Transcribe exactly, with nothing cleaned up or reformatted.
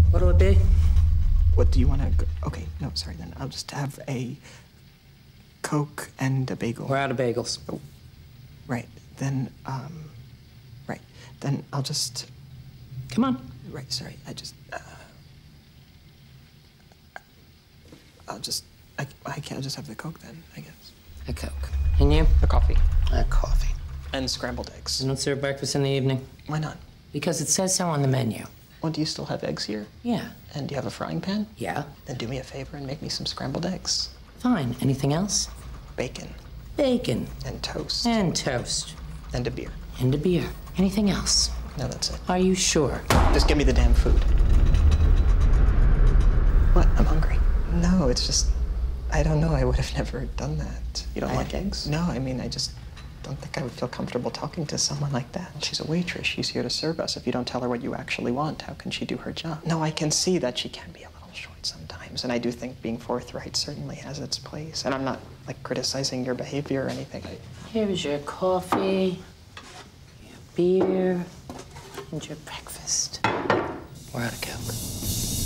What'll it be? What do you want to go? Okay, no, sorry, then I'll just have a Coke and a bagel. We're out of bagels. Oh, right. Then, um, right. Then I'll just... Come on. Right, sorry, I just, uh... I'll just, I, I can't just have the Coke then, I guess. A Coke. And you? A coffee. A coffee. And scrambled eggs. You don't serve breakfast in the evening? Why not? Because it says so on the menu. Well, do you still have eggs here? Yeah. And do you have a frying pan? Yeah. Then do me a favor and make me some scrambled eggs. Fine. Anything else? Bacon. Bacon. And toast. And toast. And a beer. And a beer. Anything else? No, that's it. Are you sure? Just give me the damn food. What? I'm hungry. No, it's just, I don't know. I would have never done that. You don't I, like eggs? No, I mean, I just don't think I would feel comfortable talking to someone like that. She's a waitress. She's here to serve us. If you don't tell her what you actually want, how can she do her job? No, I can see that she can be a little short sometimes, and I do think being forthright certainly has its place. And I'm not, like, criticizing your behavior or anything. I... Here's your coffee, your beer, and your breakfast. We're out of Coke.